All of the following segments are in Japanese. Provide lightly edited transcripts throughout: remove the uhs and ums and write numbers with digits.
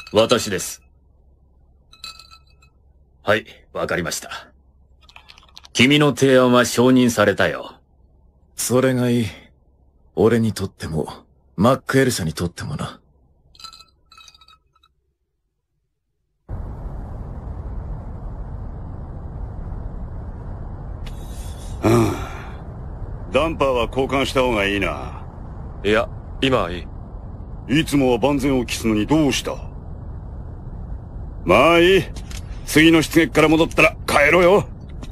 私です。はい、わかりました。君の提案は承認されたよ。 それがいい。俺にとっても、マックエル社にとってもな。 ダンパーは交換した方がいいな。 いや、今はいい。 いつもは万全を期すのにどうした？まあいい。次の出撃から戻ったら帰ろうよ。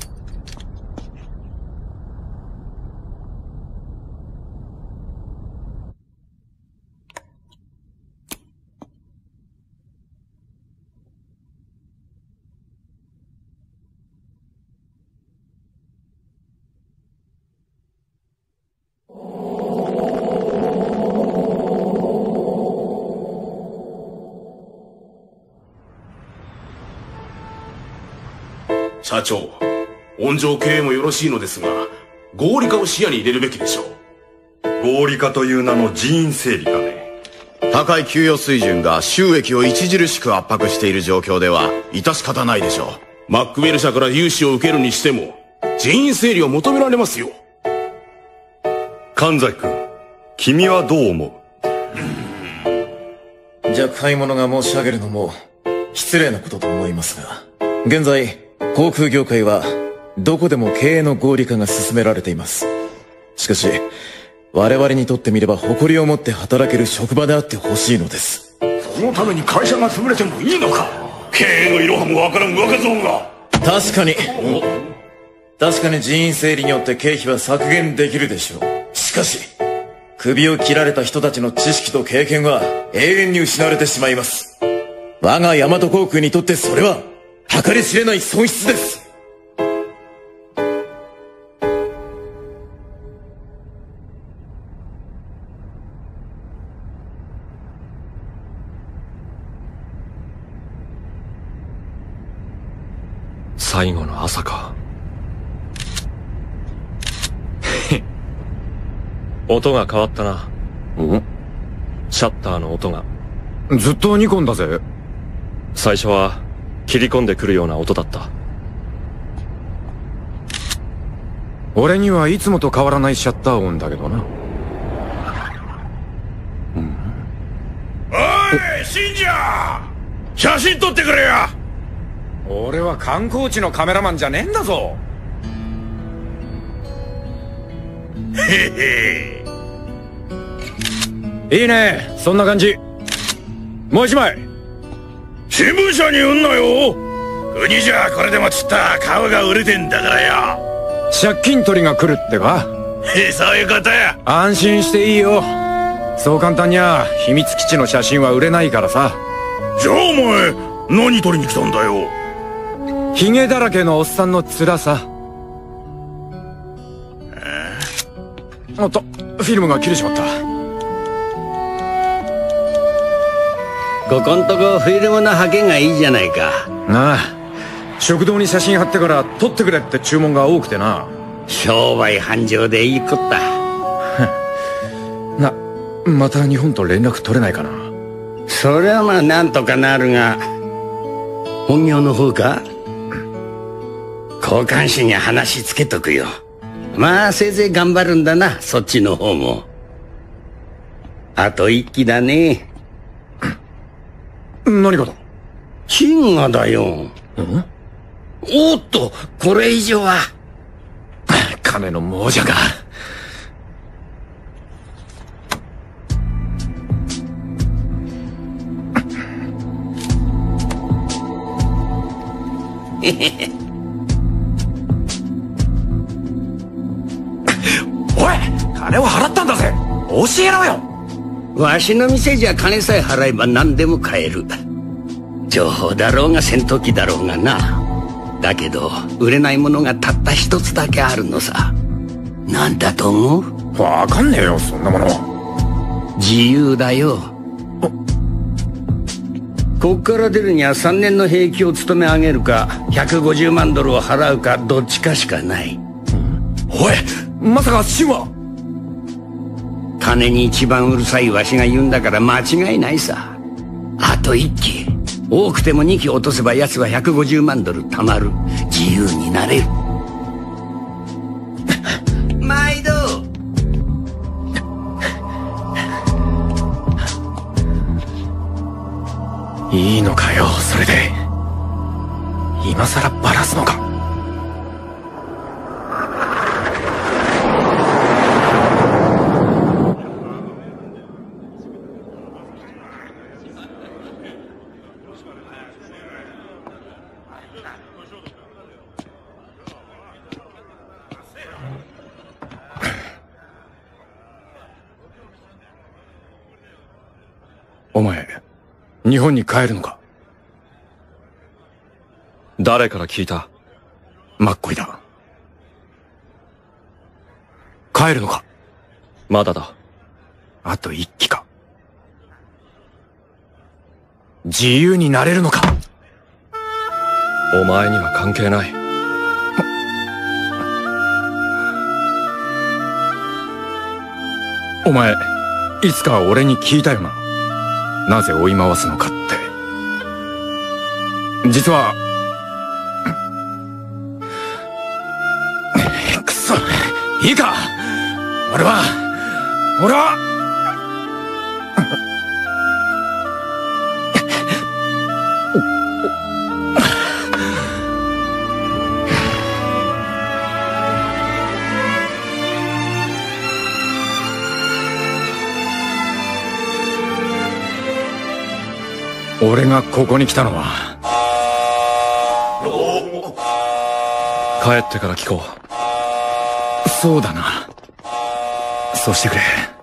社長、温情経営もよろしいのですが、合理化を視野に入れるべきでしょう。 合理化という名の人員整理かね。 高い給与水準が収益を著しく圧迫している状況では致し方ないでしょう。マックウェル社から融資を受けるにしても人員整理を求められますよ。 神崎君、君はどう思う？若輩者が申し上げるのも失礼なことと思いますが、現在航空業界はどこでも経営の合理化が進められています。しかし我々にとってみれば誇りを持って働ける職場であってほしいのです。 そのために会社が潰れてもいいのか？経営のいろはもわからん若造が。 確かに人員整理によって経費は削減できるでしょう。しかし首を切られた人たちの知識と経験は永遠に失われてしまいます。我が大和航空にとってそれは計り知れない損失です。 最後の朝か。音が変わったな。シャッターの音が。 ずっとニコンだぜ。 最初は切り込んでくるような音だった。 俺にはいつもと変わらないシャッター音だけどな。 おい信者、写真撮ってくれよ。 俺は観光地のカメラマンじゃねえんだぞ。 へへいいね、そんな感じ。もう一枚。 新聞社に売んなよ。国じゃこれでもちった顔が売れてんだからよ。 借金取りが来るってか？ そういうことや。 安心していいよ。そう簡単には秘密基地の写真は売れないからさ。 じゃあお前何取りに来たんだよ。 ヒゲだらけのおっさんの面さ。おっと、フィルムが切れちまった。 ここんとこフィルムのハケがいいじゃないか。 なあ、食堂に写真貼ってから撮ってくれって注文が多くてな。 商売繁盛でいいこった。 また日本と連絡取れないかな。 そりゃまあなんとかなるが、本業の方か？交換士に話つけとくよ。まあせいぜい頑張るんだな、そっちの方も。あと一機だね。 何かだ？ 金河だよ。おっと、これ以上は。 金の亡者か。おい、金を払ったんだぜ。教えろよ。 わしの店じゃ金さえ払えば何でも買える。情報だろうが戦闘機だろうがな。だけど売れないものがたった一つだけあるのさ。なんだと思う？ わかんねえよ、そんなもの。 自由だよ。こっから出るには3年の兵役を務め上げるか150万ドルを払うかどっちかしかない。 おい、まさかシンは？ 金に一番うるさいわしが言うんだから間違いないさ。あと1機。多くても2機落とせば奴は150万ドル貯まる。自由になれる。毎度。 いいのかよ、それで。今さらバラすのか。お前、日本に帰るのか？ 誰から聞いた？ マッコイだ。帰るのか？ まだだ。 あと1機か。自由になれるのか？ お前には関係ない。 お前、いつか俺に聞いたよな。なぜ追い回すのかって。実は、くそ、いいか！俺は、俺がここに来たのは、 帰ってから聞こう。 そうだな。そうしてくれ。